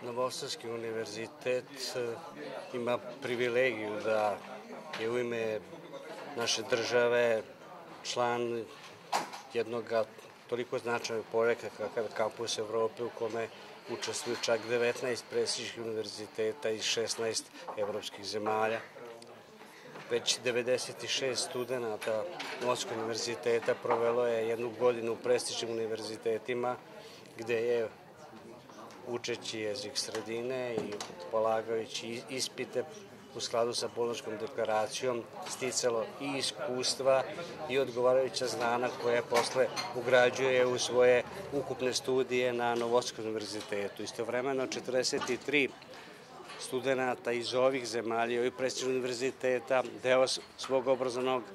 Novosadski univerzitet ima privilegiju da je u ime naše države član jednog toliko značajnog projekta kakav je Kampus Evrope, u kome učestvuju čak 19 prestižnih univerziteta iz 16 evropskih zemalja. Već 96 studenta Novosadskog univerziteta provelo je jednu godinu u prestižnim univerzitetima, gde je učeći jezik sredine i polagajući ispite u skladu sa Bolonjskom deklaracijom sticalo i iskustva i odgovarajuća znanja koje posle ugrađuje u svoje ukupne studije na Novosadskom univerzitetu. Istovremeno 43 studenta iz ovih zemalja i ovih prestižnih univerziteta deo svog obrazovnog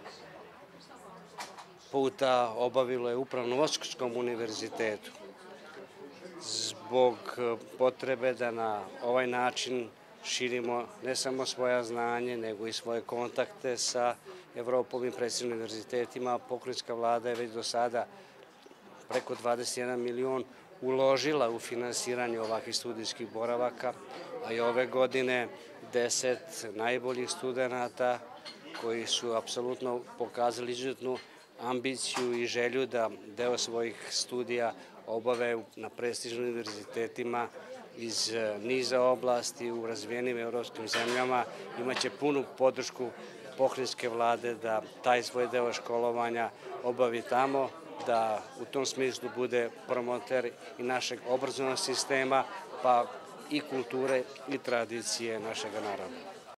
puta obavilo je upravo na Novosadskom univerzitetu. Zbog potrebe da na ovaj način širimo ne samo svoja znanje, nego i svoje kontakte sa Evropom i prestižnim univerzitetima, pokrajinska vlada je već do sada preko 21 milion uložila u finansiranje ovakvih studijskih boravaka, a i ove godine 10 najboljih studenta koji su apsolutno pokazali izuzetnu ambiciju i želju da deo svojih studija obave na prestižnim univerzitetima iz niza oblasti u razvijenim evropskim zemljama, imaće punu podršku pokrajinske vlade da taj svoj deo školovanja obavi tamo, da u tom smislu bude promoter i našeg obrazovnog sistema, pa i kulture i tradicije našeg naroda.